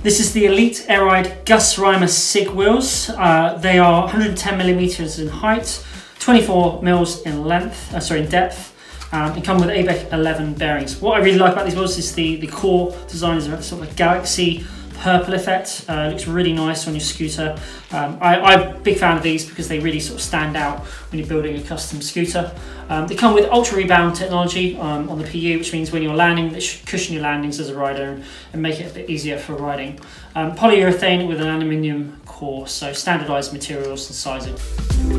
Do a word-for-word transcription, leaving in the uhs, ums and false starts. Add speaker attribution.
Speaker 1: This is the Elite Airride Gus Rymer SIG wheels. Uh, they are one hundred ten millimeters in height, twenty-four mils in length, uh, sorry, in depth, um, and come with A B E C eleven bearings. What I really like about these wheels is the, the core design is a sort of a galaxy purple effect. Uh, it looks really nice on your scooter. Um, I, I'm a big fan of these because they really sort of stand out when you're building a custom scooter. Um, they come with ultra rebound technology um, on the P U, which means when you're landing, they should cushion your landings as a rider and, and make it a bit easier for riding. Um, polyurethane with an aluminium core, so standardized materials and sizing.